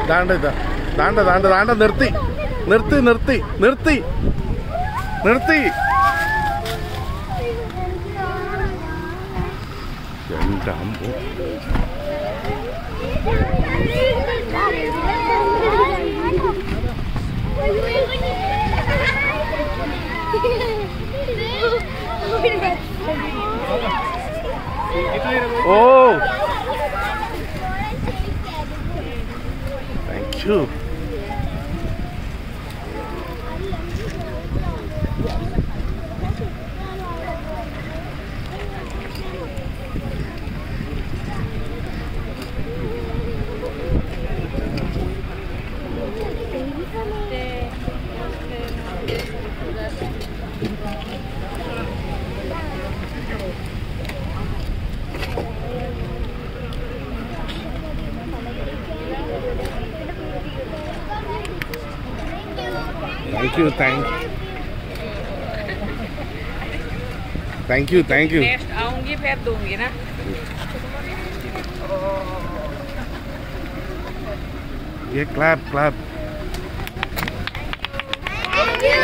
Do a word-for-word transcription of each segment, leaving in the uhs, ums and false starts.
ദാണ്ട ഇതാ ദാണ്ട ദാണ്ട ദാണ്ട നിർത്തി നിർത്തി നിർത്തി നിർത്തി നിർത്തി എന്താമ്പോ Oh, thank you. Thank you, thank thank you, thank you. Next आऊंगी फिर दूंगी ना. ये clap, clap. Thank you.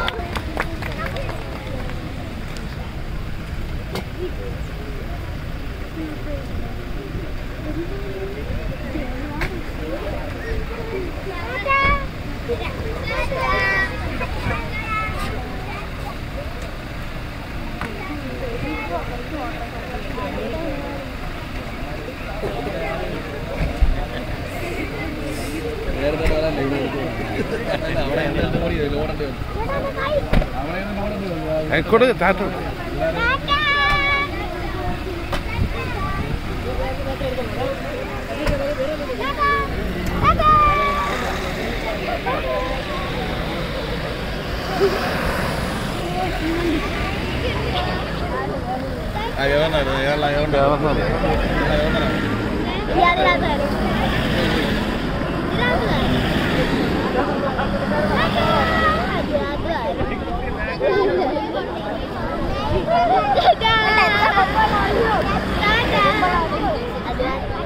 കൊടു താത്ത Ayo, ayo, ayo, ayo, ayo, ayo, ayo,